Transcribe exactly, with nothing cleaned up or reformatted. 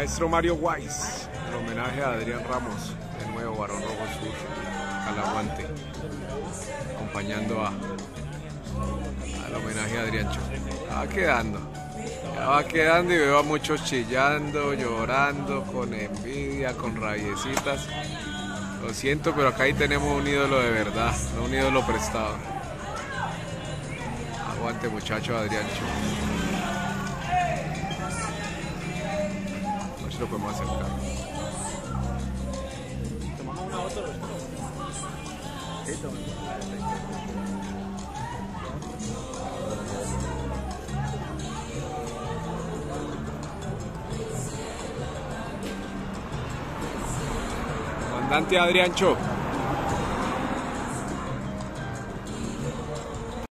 Maestro Mario Wise, el homenaje a Adrián Ramos, de nuevo Barón Rojo Sur, al aguante, acompañando a al homenaje a Adriancho. Ya va quedando, ya va quedando y veo a muchos chillando, llorando, con envidia, con rabiecitas. Lo siento, pero acá ahí tenemos un ídolo de verdad, no un ídolo prestado. Aguante, muchacho Adriancho. A ver si lo podemos acercar. Tomamos una foto los dos. Listo. Comandante Adriancho.